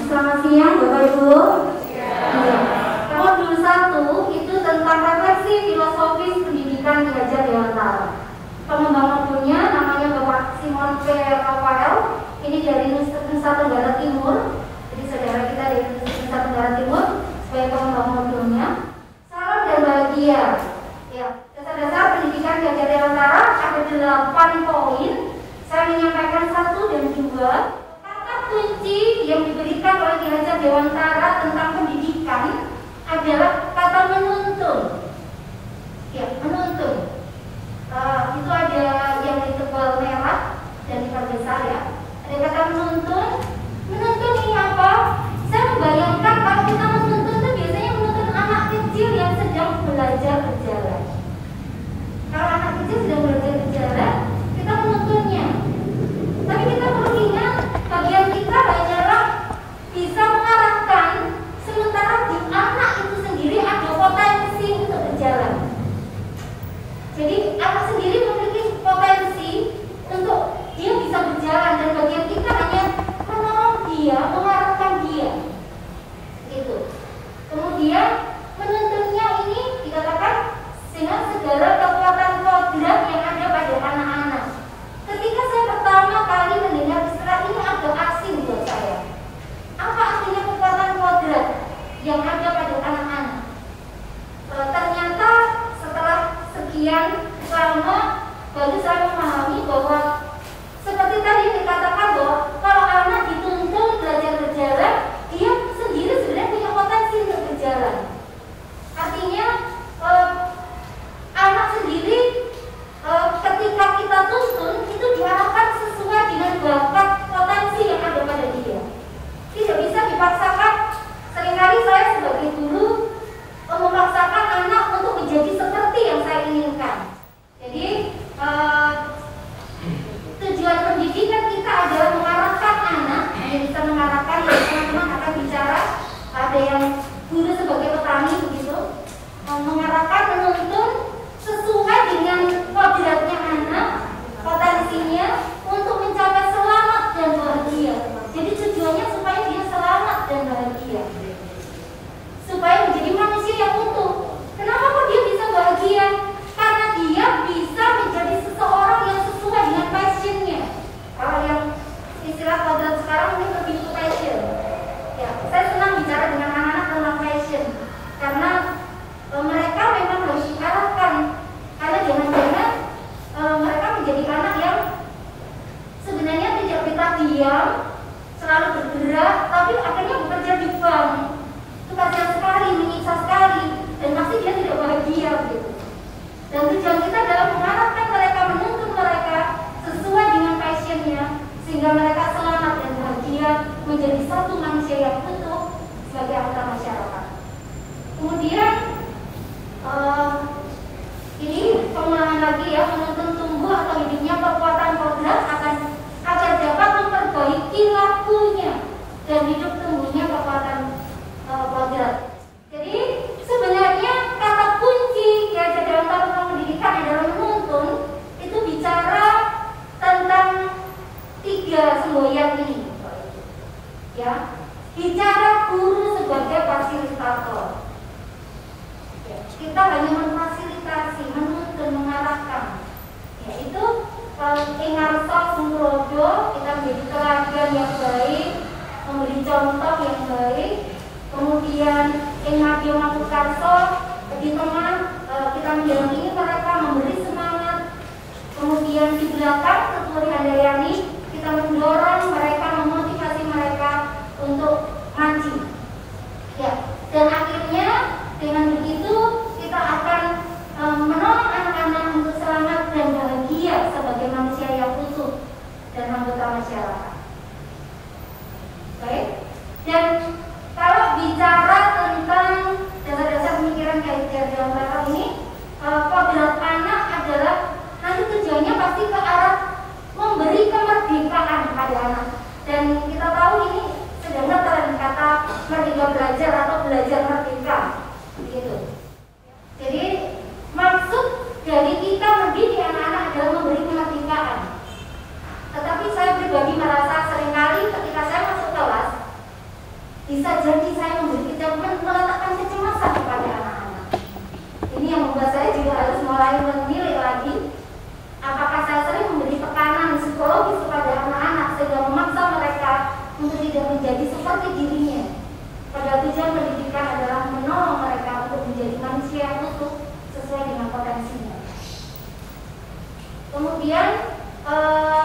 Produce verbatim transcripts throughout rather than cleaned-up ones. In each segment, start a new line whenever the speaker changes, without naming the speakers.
Selamat siang Bapak Ibu. Ya. Modul satu itu tentang refleksi filosofis pendidikan di Gereja Dewantara. Pengembang modulnya namanya Bapak Simon P. Rafael. Ini dari Nusa Tenggara Timur. Jadi saudara kita dari Nusa Tenggara Timur sebagai pengembang modulnya. Salam dan bahagia. Ya, dasar-dasar pendidikan Gereja Dewantara ada delapan poin. Saya menyampaikan satu dan dua. Kunci yang diberikan oleh Gereja Dewantara tentang pendidikan adalah kata menuntun. Ya, menuntun. Uh, itu ada yang di tebal merah dan di besar ya. Ada kata menuntun. Menuntun ini apa? Saya membayangkan kalau kita menuntun itu biasanya menuntun anak kecil yang sedang belajar berjalan. Kalau anak kecil sedang belajar berjalan, kita menuntunnya. Tapi kita perlu ingat, bagian kita hanyalah bisa mengarahkan, sementara di anak itu sendiri ada potensi untuk berjalan. Jadi anak sendiri memiliki potensi untuk dia bisa berjalan, dan bagian kita hanya menolong dia, mengarahkan dia. Gitu. Kemudian menuntunnya ini dikatakan dengan segala kekuatan kodrat yang ada pada anak-anak. Ketika saya pertama kali mendengar istilah ini agak asing buat saya. Apa artinya kekuatan kodrat yang ada pada anak-anak? E, ternyata setelah sekian lama baru saya memahami bahwa seperti tadi dikatakan bahwa kalau anak dituntun belajar berjalan, dia sendiri sebenarnya punya potensi untuk berjalan. Artinya e, anak sendiri e, ketika kita tuntun itu diarahkan sesuai dengan bakat potensi yang ada pada dia. Tidak bisa dipaksakan. Seringkali saya sebagai guru e, memaksakan anak untuk menjadi seperti yang saya inginkan. Jadi e, tujuan pendidikan kita adalah mengarahkan anak. Yang bisa mengarahkan, ya teman-teman akan bicara. Ada yang guru sebagai petani begitu, e, mengarahkan, menuntun sesuai dengan kodratnya anak, potensinya untuk mencapai selamat dan bahagia. Jadi tujuannya supaya dia selamat dan bahagia, supaya menjadi manusia yang utuh. Kenapa kok dia bisa bahagia? Karena dia bisa menjadi seseorang yang sesuai dengan passionnya. Kalau yang istilah kodrat sekarang ini lebih ke passion. Ya, saya senang bicara dengan anak-anak tentang passion karena e, mereka memang harus diarahkan. Karena jangan-jangan e, mereka menjadi anak yang sebenarnya tidak betah diam, selalu bergerak, tapi akhirnya bekerja di bank. Itu kasihan sekali, menyiksa sekali, dan pasti dia tidak bahagia gitu. Dan tujuan kita adalah mengarahkan mereka, menuntun mereka sesuai dengan passionnya, sehingga mereka selamat dan bahagia, menjadi satu manusia yang utuh sebagai anggota masyarakat. Kemudian e, ini pengulangan lagi ya, menuntun tumbuh atau hidupnya kekuatan kodrat akan agar dapat memperbaiki lakunya dan hidup tumbuhnya kekuatan e, kodrat. Jadi sebenarnya kata kunci Gereja Dewantara tentang pendidikan adalah menuntun, itu bicara tentang tiga semboyan ini. Ya, bicara guru sebagai fasilitator. Kita hanya memfasilitasi, menuntun, mengarahkan. Yaitu ingarsa sungkurodo, kita menjadi teladan yang baik, memberi contoh yang baik. Kemudian ingadio makukarso, di tengah kita mendampingi mereka, memberi semangat. Kemudian di belakang Tuturi Handayani, kita mendorong mereka, memotivasi mereka untuk maju. Ya, dan akhirnya dengan begitu kita akan um, menolong anak-anak untuk selamat dan bahagia sebagai manusia yang utuh dan anggota masyarakat. Baik, dan kalau bicara tentang dasar-dasar pemikiran Gereja Dewantara ini, uh, kodrat anak adalah nanti tujuannya pasti ke arah memberi kemerdekaan pada anak. Dan kita tahu ini sedang ngetren kata merdeka belajar atau belajar merdeka. Begitu. Jadi maksud dari kita mendidik anak-anak adalah memberi kemerdekaan. Tetapi saya pribadi merasa seringkali ketika saya masuk kelas, Kemudian eh,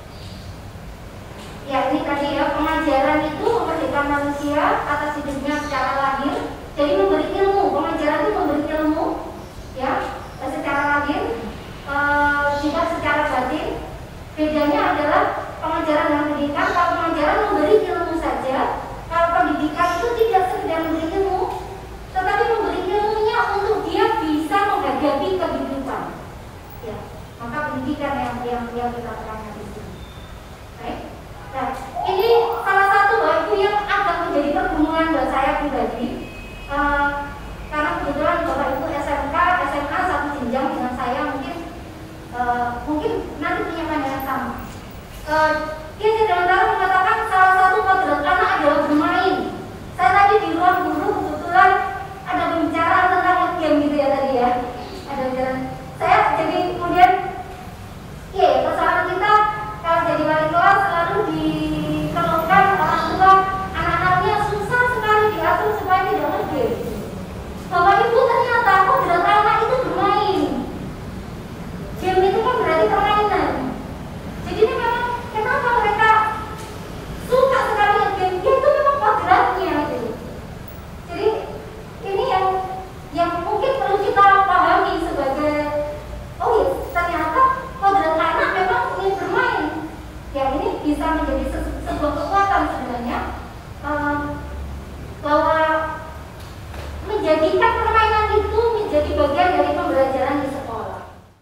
ya ini tadi ya, pengajaran itu memerdekakan manusia atas hidupnya secara lahir. Jadi memberi ilmu, pengajaran itu memberi ilmu ya secara lahir, eh, juga secara batin. Bedanya adalah pengajaran dan pendidikan. Kalau pengajaran memberi ilmu saja, kalau pendidikan itu tidak sekedar memberi ilmu, tetapi memberi ilmunya untuk dia bisa menghadapi kehidupan. Ya, maka pendidikan yang yang yang kita terangkan di sini. Baik. Nah, ini salah satu Bapak Ibu yang agak menjadi pergumulan buat saya pribadi. Uh, karena kebetulan Bapak Ibu S M K, S M A satu jenjang dengan saya, mungkin uh, mungkin nanti punya pandangan sama. Uh, dia sederhana mengatakan salah satu kodrat anak adalah bermain. Saya tadi di ruang guru kebetulan ada pembicaraan tentang game gitu ya tadi ya. Ada pembicaraan. Saya jadi kemudian, iya ya, persoalan kita kalau jadi wali kelas selalu dikeluhkan orang tua anak-anaknya susah sekali diatur supaya tidak ngegame. Bapak Ibu ternyata kodrat anak itu bermain. Game itu kan berarti permainan. Jadi ini memang kenapa mereka suka sekali ngegame? Game itu memang kodratnya gitu. Jadi ini yang yang mungkin perlu kita pahami sebagai oh iya, ternyata kodrat anak memang ingin bermain. Ya ini bisa menjadi se- sebuah kekuatan sebenarnya, um, bahwa menjadikan permainan itu menjadi bagian dari pembelajaran di sekolah.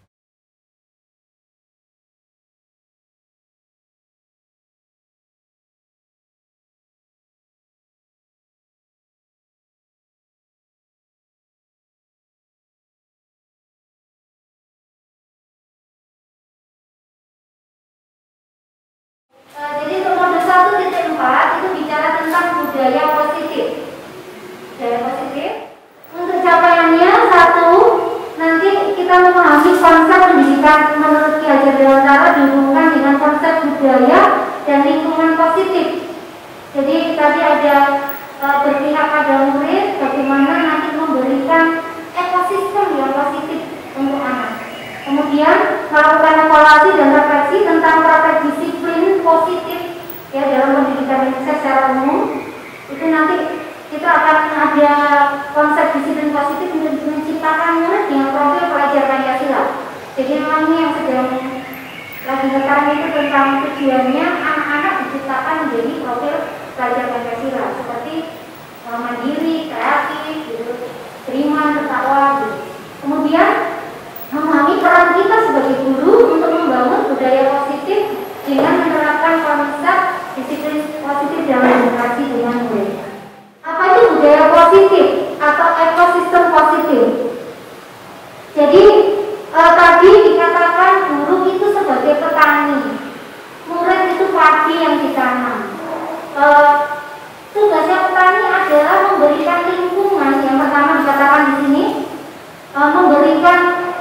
Uh, jadi untuk modul satu titik empat itu bicara tentang budaya positif. Budaya positif. Untuk capaiannya satu, nanti kita memahami konsep pendidikan menurut Ki Hajar Dewantara dihubungkan dengan konsep budaya dan lingkungan positif. Jadi tadi ada uh, berpihak pada murid, bagaimana nanti memberikan ekosistem yang positif untuk anak. Kemudian melakukan evaluasi dan refleksi tentang praktek disiplin positif ya dalam pendidikan Indonesia secara umum. Itu nanti kita akan ada konsep disiplin positif untuk menciptakan murid dengan profil pelajar Pancasila. Jadi memang ini yang sedang lagi sekarang itu tentang tujuannya anak-anak diciptakan menjadi profil pelajar Pancasila seperti uh, mandiri, kreatif, gitu, terima, tertawa, gitu. Kemudian memahami peran kita sebagai guru untuk membangun budaya positif dengan menerapkan konsep disiplin positif dalam interaksi dengan murid. Apa itu budaya positif atau ekosistem positif? Jadi eh, tadi dikatakan guru itu sebagai petani, murid itu padi yang ditanam. Eh, tugasnya petani adalah memberikan lingkungan yang pertama dikatakan di sini, eh, memberikan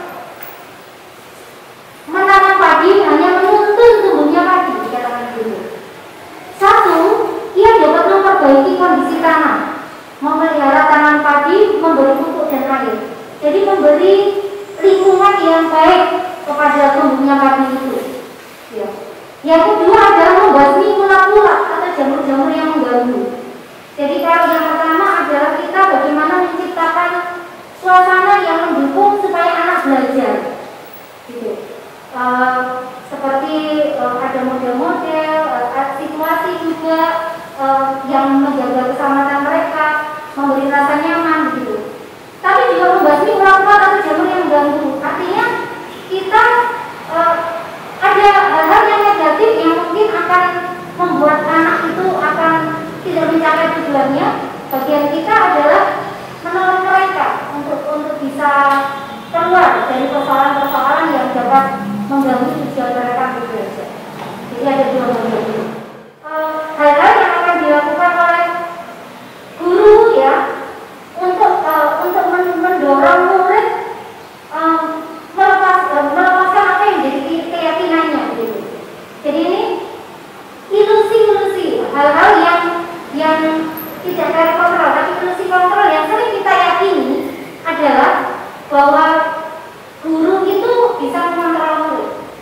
menanam padi hanya menuntun tumbuhnya padi dikatakan dulu. Satu, ia dapat memperbaiki kondisi tanah, memelihara tanaman padi, memberi pupuk dan air. Jadi memberi lingkungan yang baik kepada tumbuhnya padi itu. Ya. Yang kedua adalah membasmi ulat-ulat atau jamur-jamur yang mengganggu. Jadi kalau yang pertama adalah kita bagaimana menciptakan suasana yang mendukung supaya anak belajar. Gitu. Uh, seperti uh, ada model-model, uh, situasi juga uh, yang menjaga keselamatan mereka, memberi rasa nyaman gitu. Tapi juga membasmi ulat-ulat atau jamur yang mengganggu. Artinya kita uh, ada hal-hal yang negatif yang mungkin akan membuat anak itu akan tidak mencapai tujuannya. Bagian kita adalah menolong mereka untuk untuk bisa keluar dari persoalan-persoalan yang dapat mengganggu tujuan mereka belajar. Jadi ada dua bagian itu. Uh, hal-hal yang akan dilakukan oleh guru ya untuk uh, untuk mendorong murid uh, melepas uh, melepaskan apa yang jadi keyakinannya gitu. Jadi ini ilusi-ilusi, hal-hal yang yang tidak dari kontrol, tapi ilusi kontrol yang sering kita yakini adalah bahwa guru itu bisa mengontrol murid.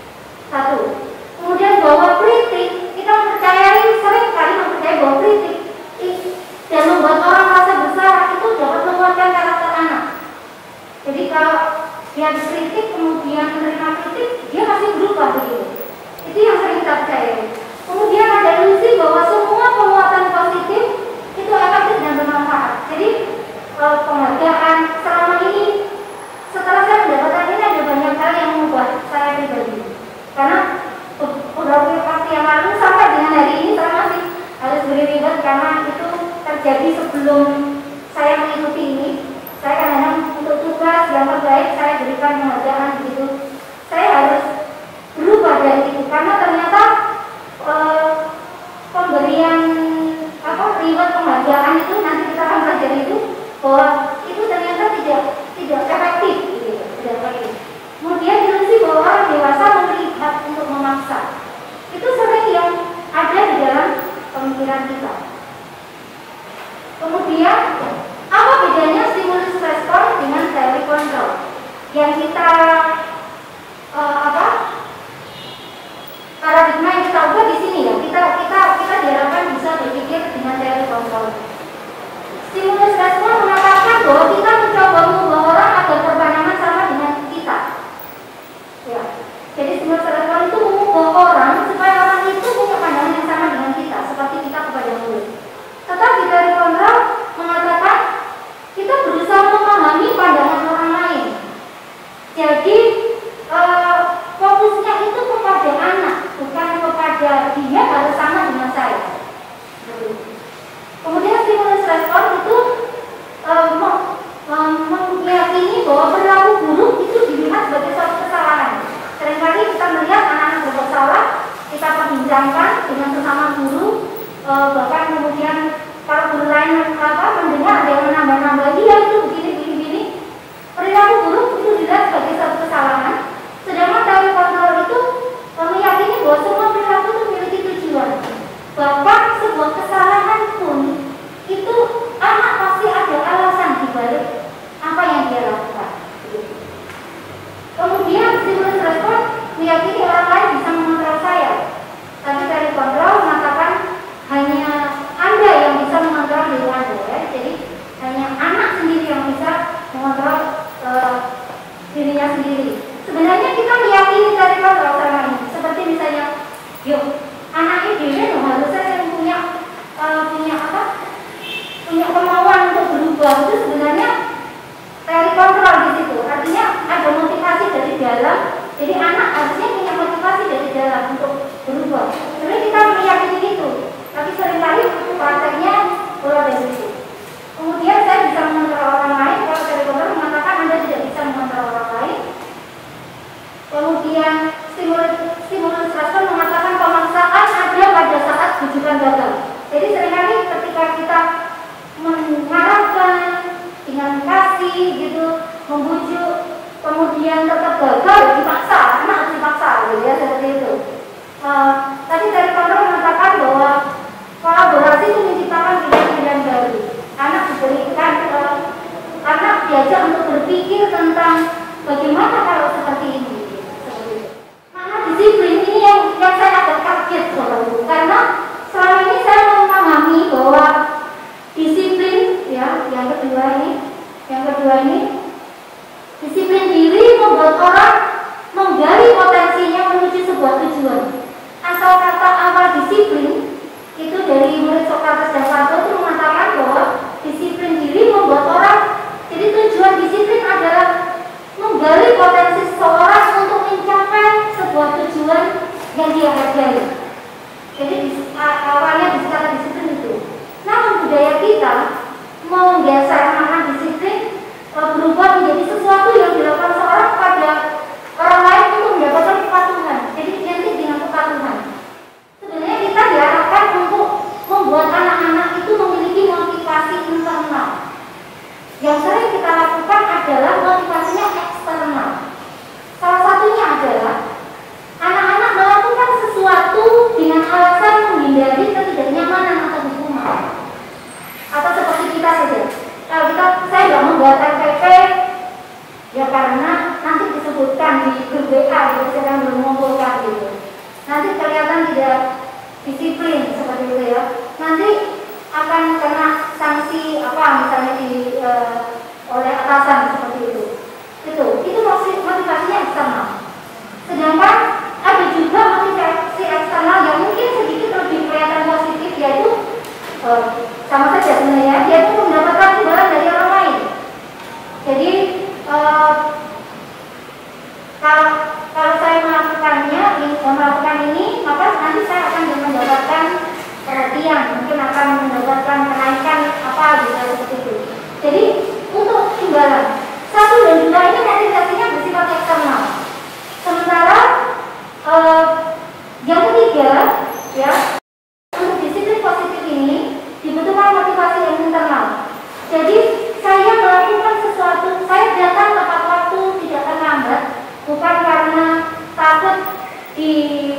berubah begitu. Itu yang sering kita percaya. Kemudian ada ilusi bahwa semua penguatan positif itu efektif dan bermanfaat. Jadi penghargaan selama ini, setelah saya mendapatkan ini, ada banyak hal yang membuat saya pribadi. Karena beberapa waktu yang lalu sampai dengan hari ini saya masih harus beri-ribet karena itu terjadi sebelum saya mengikuti ini. Saya kadang-kadang untuk tugas yang terbaik saya berikan penghargaan begitu. Saya harus berubah dari itu karena ternyata eh, pemberian apa reward penghargaan itu nanti kita akan belajar itu bahwa itu ternyata tidak tidak efektif, gitu, tidak efektif. Kemudian ilusi bahwa orang dewasa memiliki hak untuk memaksa. Itu sering yang ada di dalam pemikiran kita. Kemudian apa bedanya stimulus respon dengan teori kontrol? Yang kita uh, apa paradigma yang kita ubah di sini ya. Kita kita kita diharapkan bisa berpikir dengan teori kontrol. Stimulus respon mengatakan bahwa kita mencoba mengubah orang agar berpandangan sama dengan kita. Ya. Jadi stimulus respon itu mengubah orang supaya orang itu punya pandangan yang sama dengan kita, seperti kita kepada murid. Tetapi teori kontrol mengatakan kita berusaha memahami pandangan orang lain. Jadi eh, fokusnya itu kepada anak, bukan kepada dia harus sama dengan saya. Kemudian stimulus respon itu eh, meyakini bahwa perilaku buruk itu dilihat sebagai suatu kesalahan. Seringkali kita melihat anak-anak berbuat salah, kita perbincangkan dengan sesama guru, eh, bahkan kemudian kalau guru lain apa mendengar ada yang menambah-nambah dia itu begini-begini, perilaku buruk itu dilihat sebagai suatu kesalahan. Sedangkan teori kontrol itu meyakini bahwa semua perilaku itu memiliki tujuan. Bahkan sebuah kesalahan pun itu anak pasti ada alasan di balik apa yang dia lakukan. Kemudian stimulus respon meyakini orang lain bisa mengontrol saya. Tapi teori kontrol mengatakan hanya Anda yang bisa mengontrol diri Anda, ya. Jadi hanya anak sendiri yang bisa mengontrol uh, dirinya sendiri. Sebenarnya kita meyakini teori kontrol selama ini. Seperti misalnya, yuk anak ini harusnya yang punya uh, punya apa? Punya kemauan untuk berubah. Itu sebenarnya teori kontrol di situ. Artinya ada motivasi dari dalam. Jadi anak harusnya punya motivasi dari dalam untuk berubah. Sebenarnya kita meyakini itu. Tapi seringkali prakteknya keluar dari situ. Kemudian saya bisa mengontrol orang lain. Kalau teori kontrol mengatakan Anda tidak bisa mengontrol orang lain. Kemudian stimulus stimulus respon mengatakan pemaksaan ada pada saat bujukan gagal. Jadi seringkali ketika kita mengarahkan dengan kasih gitu, membujuk, kemudian tetap gagal, dipaksa, anak harus dipaksa, gitu ya, seperti itu. Uh, tadi dari kontrol mengatakan bahwa kolaborasi itu menciptakan pilihan-pilihan baru. Anak diberikan, uh, anak diajak untuk berpikir tentang bagaimana kalau seperti ini. Mana disiplin ini yang, yang saya agak kaget, Bapak-Ibu, karena selama ini saya memahami bahwa disiplin, ya, yang kedua ini, yang kedua ini, disiplin diri membuat orang menggali potensinya menuju sebuah tujuan. Asal kata awal disiplin itu dari murid Sokrates dan Plato itu mengatakan bahwa disiplin diri membuat orang, jadi tujuan disiplin adalah menggali potensi seseorang untuk mencapai sebuah tujuan yang dia hargai. Jadi awalnya disebut disiplin itu. Namun budaya kita menggeser makna disiplin berubah menjadi sesuatu yang dilakukan seorang pada orang lain untuk mendapatkan kepatuhan. Jadi identik dengan kepatuhan. Sebenarnya kita diharapkan untuk membuat anak-anak itu memiliki motivasi internal. Yang sering kita lakukan adalah motivasinya eksternal. Salah satunya adalah anak-anak melakukan sesuatu di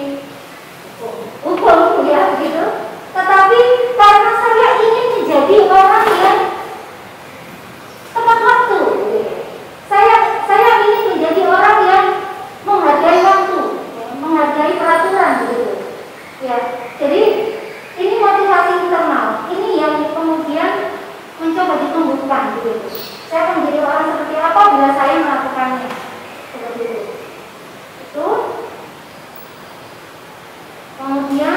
hukum ya begitu. Tetapi karena saya ingin menjadi orang yang tepat waktu, saya saya ingin menjadi orang yang menghargai waktu, ya, menghargai peraturan begitu. Ya, jadi ini motivasi internal. Ini yang kemudian mencoba ditumbuhkan begitu. Saya akan menjadi orang seperti apa bila saya melakukannya seperti itu. Itu. Kemudian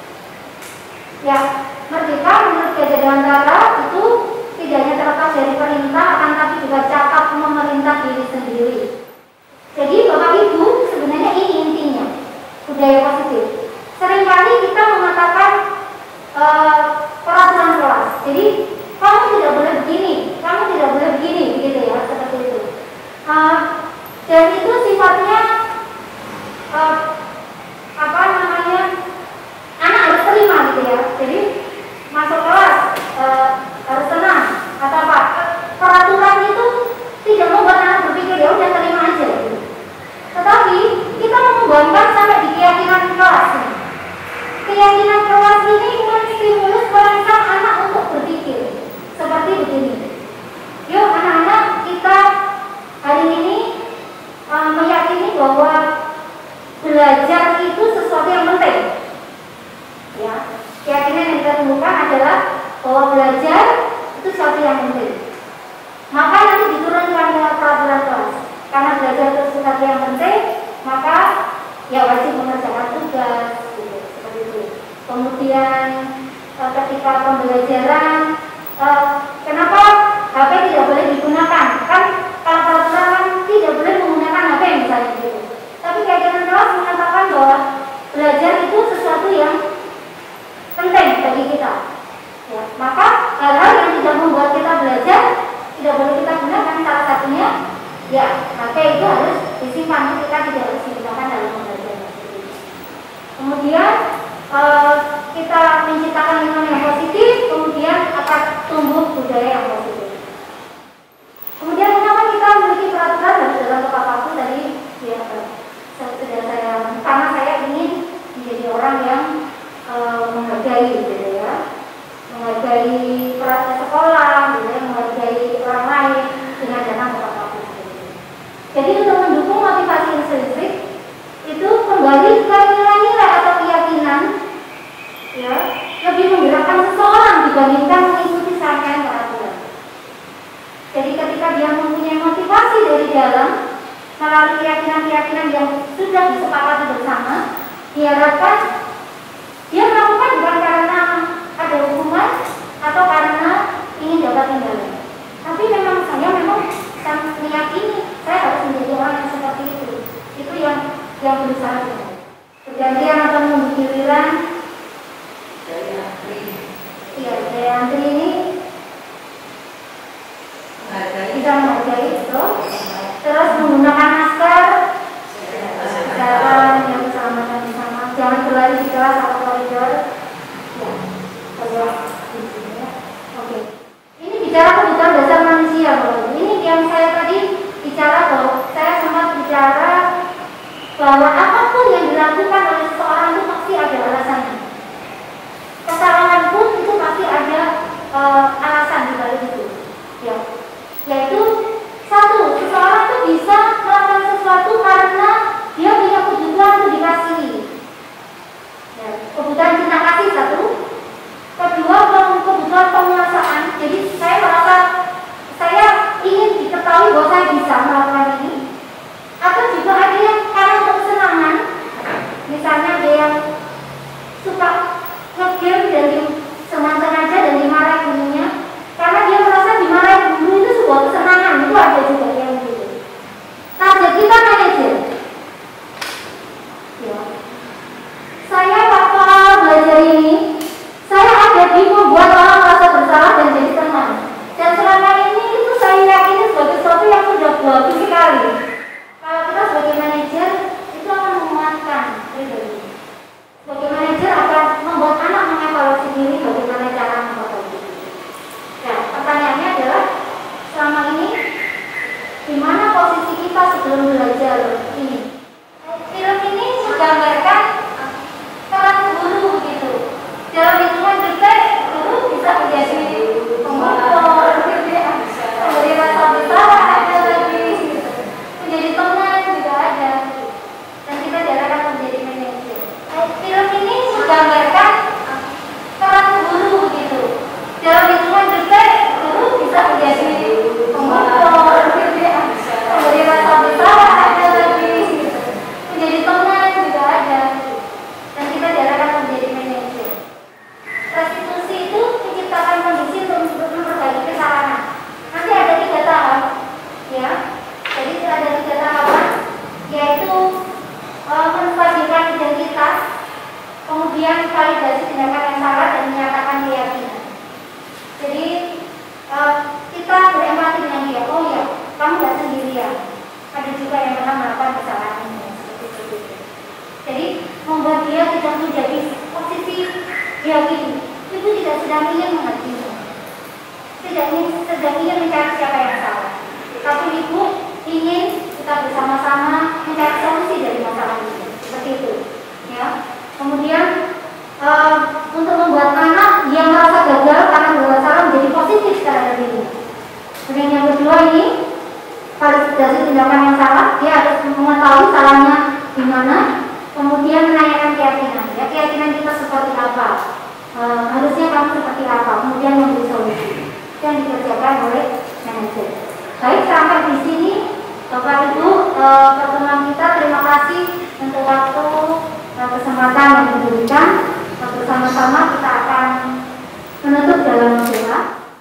ya, merdeka menurut Gajah Dewantara itu tidak hanya terlepas dari perintah, akan tapi juga cakap memerintah diri sendiri. Jadi Bapak Ibu, sebenarnya ini intinya budaya positif. Seringkali kita mengatakan uh, peraturan kelas. Jadi kamu tidak boleh begini, kamu tidak boleh begini, begitu ya, seperti itu. Uh, dan itu sifatnya uh, apa namanya, anak harus terima gitu ya. Jadi masuk kelas uh, harus tenang atau apa. Peraturan itu tidak membuat anak berpikir ya udah terima aja gitu. Tetapi kita mengembangkan sampai di keyakinan kelas. Keyakinan kelas ini menstimulus merangsang anak untuk berpikir seperti begini. Yuk anak-anak, kita hari ini um, meyakini bahwa belajar itu sesuatu yang penting. Ya, keyakinan yang kita temukan adalah bahwa belajar itu sesuatu yang penting. Maka nanti diturunkan dengan peraturan kelas. Karena belajar itu sesuatu yang penting, maka ya wajib mengerjakan tugas. Gitu, seperti itu. Kemudian ketika pembelajaran, kenapa H P tidak boleh digunakan? Kan kalau peraturan kan tidak boleh menggunakan H P misalnya gitu. Tapi keyakinan kelas mengatakan bahwa belajar itu sesuatu yang penting bagi kita. Ya, maka hal-hal yang tidak membuat kita belajar tidak boleh kita gunakan. Salah satunya, ya H P itu harus disimpan, kita tidak harus digunakan dalam pembelajaran. Kemudian uh, kita menciptakan lingkungan yang positif, kemudian akan tumbuh budaya yang positif. Kemudian kenapa kita memiliki peraturan dalam kepala aku tadi? Ya, sudah saya, karena saya ingin menjadi orang yang uh, menghargai, gitu ya, menghargai peraturan sekolah, gitu ya, menghargai orang lain dengan datang ke kepala aku. Jadi untuk mendukung motivasi intrinsik itu kembali ke nilai-nilai atau keyakinan, ya, lebih menggerakkan seseorang dibandingkan mengikuti serangkaian peraturan. Jadi ketika dia mempunyai motivasi dari dalam melalui keyakinan-keyakinan yang sudah disepakati bersama, diharapkan dia melakukan bukan karena ada hukuman atau karena ingin dapat imbalan, tapi memang saya memang saya meyakini saya harus menjadi orang yang seperti itu. Itu yang yang berusaha dengan perjanjian atau menunggu giliran dari antri. Iya, dari antri ini bisa menghargai itu, terus menggunakan masker, jalan yang keselamatan bersama, jangan berlari di kelas atau koridor. Ya, oke. Ini bicara kebutuhan dasar manusia, loh. Ini yang saya tadi bicara, bahwa saya sempat bicara bahwa apapun yang dilakukan oleh seseorang itu pasti ada alasannya. Kesalahan pun itu pasti ada uh, alasan di balik itu. Ya, yaitu satu, seseorang itu bisa melakukan sesuatu karena dia punya kebutuhan untuk dikasihi. Ya, kebutuhan cinta kasih satu. Kedua, kebutuhan penguasaan. Jadi saya merasa saya ingin diketahui bahwa saya bisa melakukan ini. Atau juga ada yang karena untuk kesenangan. Misalnya ada yang suka nge-game dan senang-sengaja dan dimarahi gurunya. digambarkan peran guru begitu. Dalam hitungan detik guru bisa menjadi pemukul, menjadi rasa bersalah ada lagi, menjadi teman juga ada, dan kita diarahkan menjadi manajer. Restitusi itu menciptakan kondisi untuk memperbaiki kesalahan. Nanti ada tiga tahap, ya. Jadi ada tiga tahapan, yaitu e, menstabilkan identitas, kemudian validasi tindakan yang salah dan menyatakan keyakinan. Jadi e, kita berempati dengan dia. Oh ya, kamu nggak sendirian. Ada juga yang pernah melakukan kesalahan ini. Jadi membuat dia tidak menjadi posisi diyakini. Ibu tidak sedang ingin menghakimi, tidak ingin sedang ingin mencari siapa yang salah, tapi ibu ingin kita bersama-sama mencari solusi dari masalah ini. Seperti itu, ya. Kemudian uh, untuk membuat anak yang merasa gagal karena berbuat salah menjadi positif secara diri. Kemudian yang kedua ini validasi tindakan yang salah, dia harus mengetahui salahnya di mana, kemudian menanyakan keyakinan, ya, keyakinan kita seperti apa, e, harusnya kamu seperti apa, kemudian memberi solusi yang dikerjakan oleh manajer. Baik, sampai di sini Bapak Ibu, e, pertemuan kita, terima kasih untuk waktu e, kesempatan yang diberikan. Bersama-sama kita akan menutup dalam doa.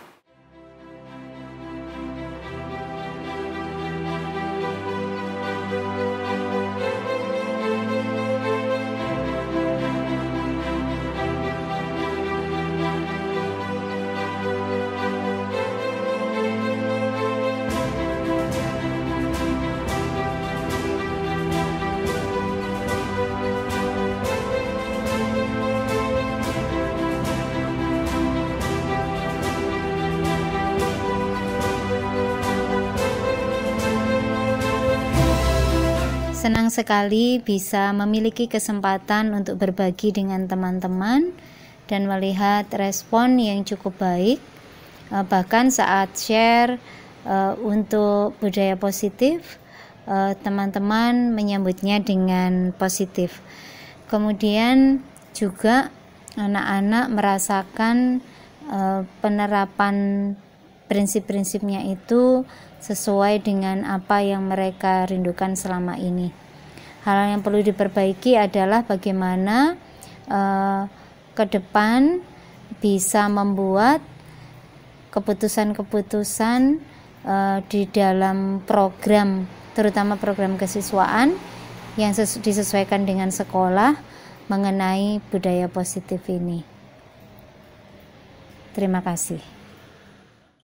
Senang sekali bisa memiliki kesempatan untuk berbagi dengan teman-teman dan melihat respon yang cukup baik. Bahkan saat share untuk budaya positif, teman-teman menyambutnya dengan positif. Kemudian juga anak-anak merasakan penerapan prinsip-prinsipnya itu sesuai dengan apa yang mereka rindukan selama ini. Hal yang perlu diperbaiki adalah bagaimana uh, ke depan bisa membuat keputusan-keputusan uh, di dalam program, terutama program kesiswaan yang disesuaikan dengan sekolah mengenai budaya positif ini. Terima kasih.